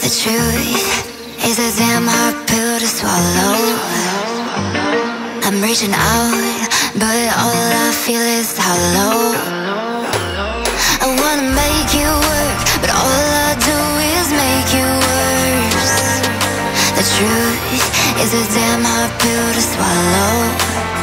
The truth is a damn hard pill to swallow. I'm reaching out, but all I feel is hollow. I wanna make you work, but all I do is make you worse. The truth is a damn hard pill to swallow.